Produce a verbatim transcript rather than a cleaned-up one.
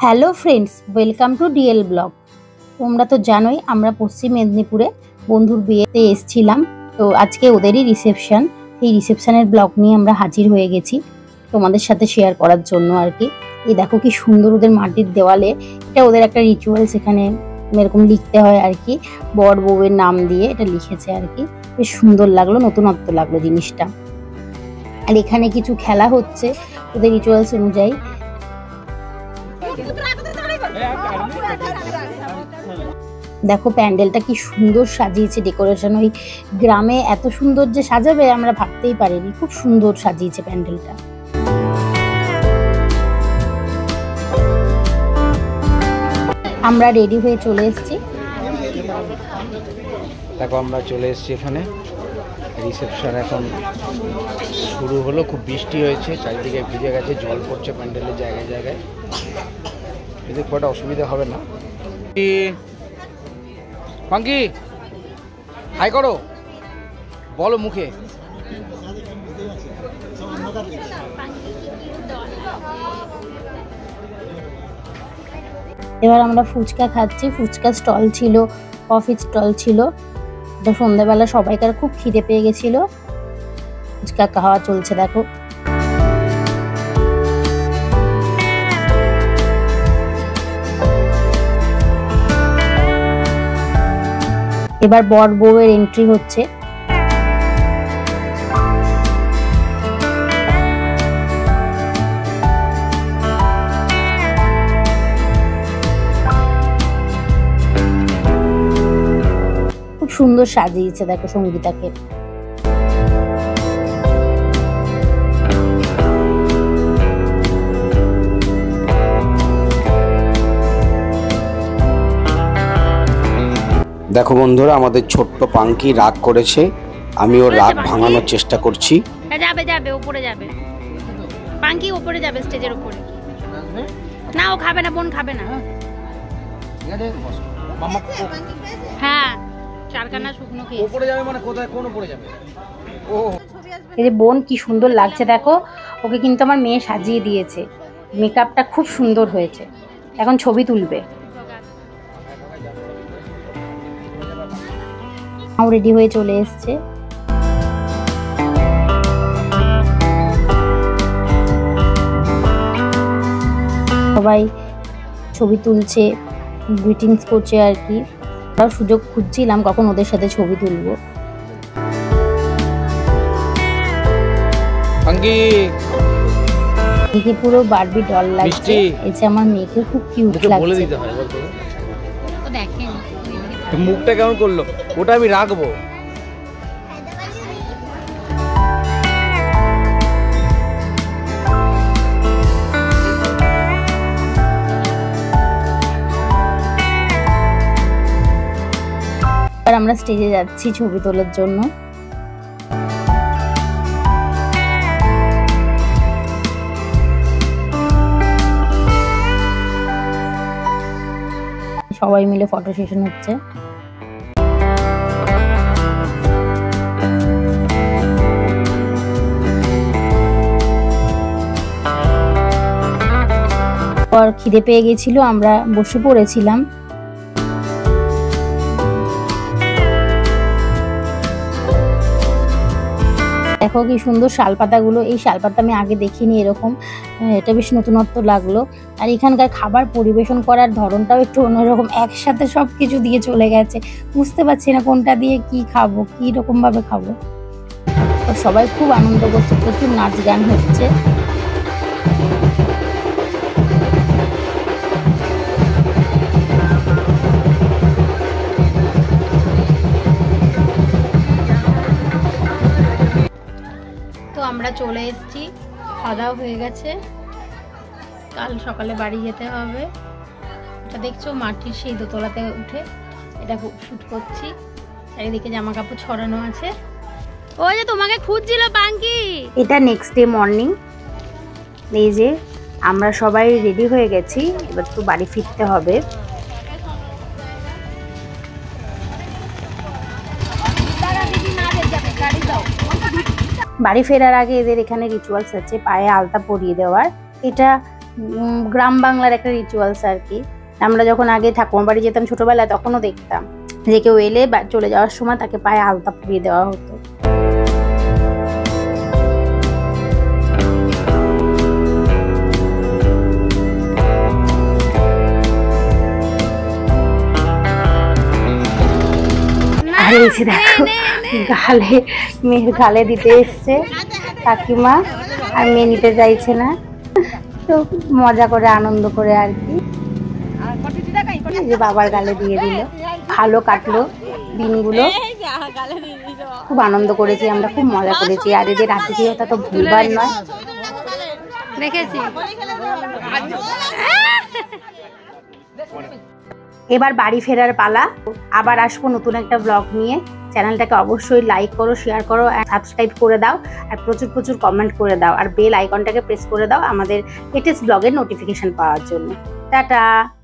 Hello friends, welcome to DL blog. তোমরা তো জানোই আমরা পশ্চিম মেদিনীপুরে বন্ধুর বিয়েতে এসেছিলাম। তো আজকে ওদেরই রিসেপশন, সেই রিসেপশনের ব্লগ নিয়ে আমরা হাজির হয়ে গেছি তোমাদের সাথে শেয়ার করার জন্য আর কি। এই দেখো কি সুন্দর ওদের মাটির দেওয়ালে, এটা ওদের একটা রিচুয়ালস, এখানে এরকম লিখতে হয় আর কি, বর বউয়ের নাম দিয়ে এটা লিখেছে আর কি। বেশ সুন্দর লাগলো, নতুনত্ব লাগলো জিনিসটা। আর এখানে কিছু খেলা হচ্ছে ওদের রিচুয়ালস অনুযায়ী। দেখো প্যান্ডেলটা কি সুন্দর সাজিয়েছে, ডেকোরেশন। ওই গ্রামে এত সুন্দর যে সাজাবে আমরা ভাবতেই পারিনি, খুব সুন্দর সাজিয়েছে প্যান্ডেলটা। আমরা রেডি হয়ে চলে এসেছি। দেখো আমরা চলে এসেছি এখানে, রিসেপশন এখন শুরু হলো। খুব বৃষ্টি হয়েছে, চারিদিকে ভিজে গেছে, জল পড়ছে প্যান্ডেলের জায়গায় জায়গায়। এতে খুব একটা অসুবিধা হবে না। পাঙ্কি হাই করো, বলো মুখে। এবার আমরা ফুচকা খাচ্ছি। ফুচকা স্টল ছিল, কফি স্টল ছিল। তো সন্ধ্যাবেলা সবাইকার খুব খিদে পেয়ে গেছিল, ফুচকা খাওয়া চলছে। দেখো এবার বর বউয়ের এন্ট্রি হচ্ছে। খুব সুন্দর সাজিয়েছে দেখো সঙ্গীতাকে। দেখো বন্ধুরা, আমাদের ছোট্ট পাঙ্কি রাগ করেছে, আমি ওর রাগ ভাঙানোর চেষ্টা করছি। যাবে যাবে উপরে যাবে, পাঙ্কি উপরে যাবে, স্টেজের উপরে। না ও খাবে না, বোন খাবে না। হ্যাঁ চারখানা শুকনো খেয়ে উপরে যাবে মানে কোথায়, কোন উপরে যাবে? ও এই যে বোন কি সুন্দর লাগছে দেখো, ওকে কিন্তু আমার মেয়ে সাজিয়ে দিয়েছে, মেকআপটা খুব সুন্দর হয়েছে। এখন ছবি তুলবে। ও রেডি হয়ে চলে এসছে। সবাই ছবি তুলছে, গ্রিটিংস করছে আর কি। আমরা সুযোগ খুঁজছিলাম কখন ওদের সাথে ছবি তুলবো। দেখে পুরো বারবি ডল লাগছে। এসে আমার মেয়েকে খুব কিউট লাগছে। দেখেন মুখটা কেমন করলো, ওটা আমি রাখবো। আমরা স্টেজে যাচ্ছি ছবি তোলার জন্য। সবাই মিলে ফটো সেশন হচ্ছে। পর খিদে পেয়ে গেছিল, আমরা বসে পড়েছিলাম। দেখো কি সুন্দর শালপাতাগুলো, এই শালপাতা আমি আগে দেখিনি এরকম, এটা বেশ নতুনত্ব লাগলো। আর এখানকার খাবার পরিবেশন করার ধরনটাও একটু অন্যরকম, একসাথে সব কিছু দিয়ে চলে গেছে, বুঝতে পারছি না কোনটা দিয়ে কি খাবো, কি রকম ভাবে খাবো। সবাই খুব আনন্দ করছে, প্রচুর নাচ গান হচ্ছে। আমরা চলে এসেছি, খাওয়া দাওয়া হয়ে গেছে, কাল সকালে বাড়ি যেতে হবে। এটা দেখছো মাটির সেই দোতলাতে উঠে এটা শুট করছি, চারিদিকে জামা কাপড় ছড়ানো আছে। ওই যে তোমাকে খুঁজছিল পাঙ্কি। এটা নেক্সট ডে মর্নিং। এই যে আমরা সবাই রেডি হয়ে গেছি, এবার তো বাড়ি ফিরতে হবে। বাড়ি ফেরার আগে এদের এখানে রিচুয়ালস আছে, পায়ে আলতা পরিয়ে দেওয়ার। এটা গ্রাম বাংলার একটা রিচুয়ালস আর কি। আমরা যখন আগে ঠাকুমা বাড়ি যেতাম ছোটবেলায় তখনও দেখতাম যে কেউ এলে চলে যাওয়ার সময় তাকে পায়ে আলতা পরিয়ে দেওয়া হতো। আর এসে দেখো গালে মেয়ের গালে দিতে এসছে কাকিমা, আর মেয়ে নিতে চাইছে না, তো মজা করে আনন্দ করে আর কি যে বাবার গালে দিয়ে দিল। ভালো কাটলো দিনগুলো, খুব আনন্দ করেছি আমরা, খুব মজা করেছি। আর এদের আতিথেয়তা তো ভুলবার নয়। দেখেছি এবার বাড়ি ফেরার পালা। আবার আসবো নতুন একটা ব্লগ নিয়ে। চ্যানেলটাকে অবশ্যই লাইক করো, শেয়ার করো, সাবস্ক্রাইব করে দাও, আর প্রচুর প্রচুর কমেন্ট করে দাও, আর বেল আইকনটাকে প্রেস করে দাও আমাদের লেটেস্ট ব্লগের নোটিফিকেশন পাওয়ার জন্য। টাটা।